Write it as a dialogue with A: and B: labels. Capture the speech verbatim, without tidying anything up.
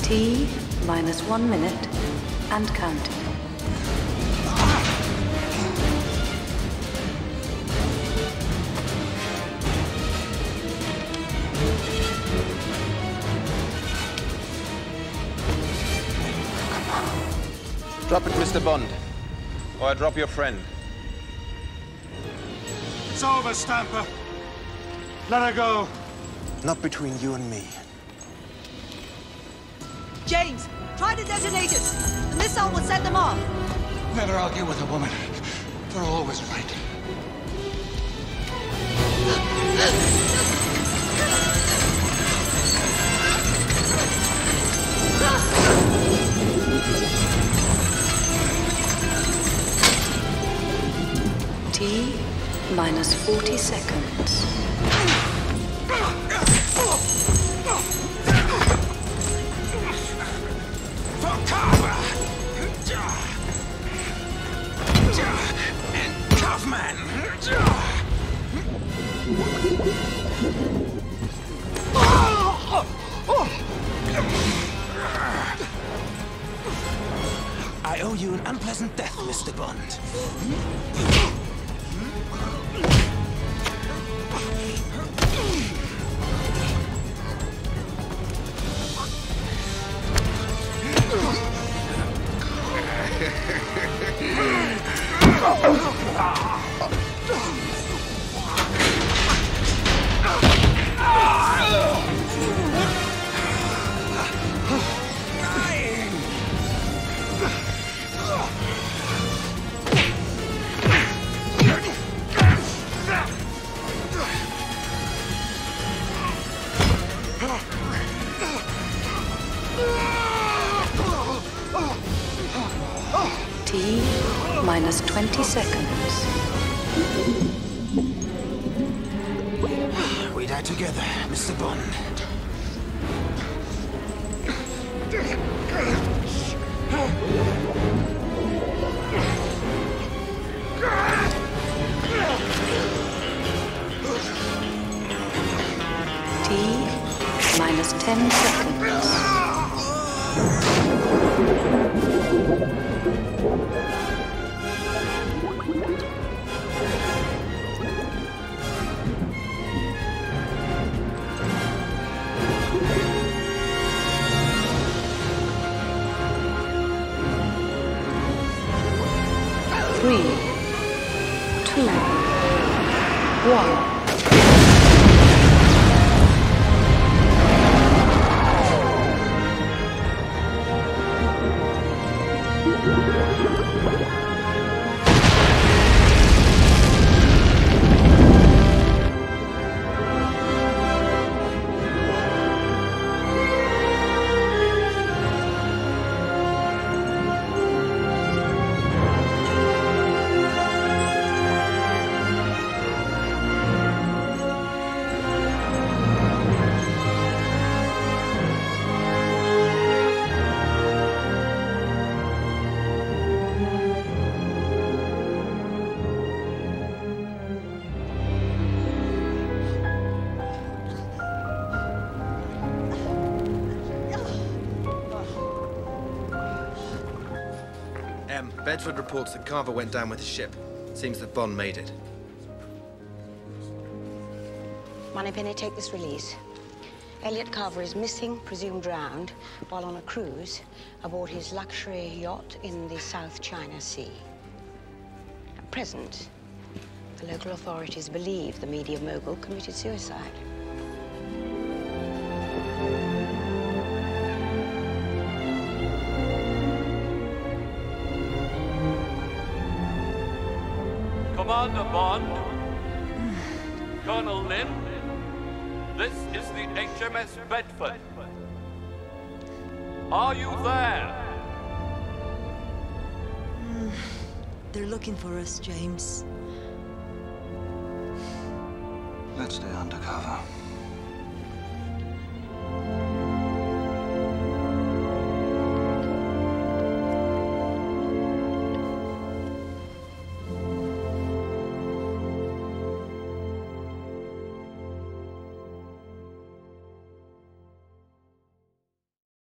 A: T minus one minute and counting.
B: Drop it, Mister Bond. Or I drop your friend.
C: It's over, Stamper. Let her go.
B: Not between you and me.
D: James, try the detonators. The missile will set them off.
C: Never argue with a woman. They're always right.
A: T minus forty seconds.
C: For cover! And Kaufman! I owe you an unpleasant death, Mister Bond.
A: T minus twenty seconds.
C: We die together, Mister Bond.
A: T minus ten seconds. Three, two, one.
E: M. Bedford reports that Carver went down with the ship. Seems that Bond made it.
F: Moneypenny, take this release. Elliot Carver is missing, presumed drowned, while on a cruise aboard his luxury yacht in the South China Sea. At present, the local authorities believe the media mogul committed suicide.
G: Commander Bond, Colonel Lin, this is the H M S Bedford. Are you there?
D: They're looking for us, James.
C: Let's stay undercover.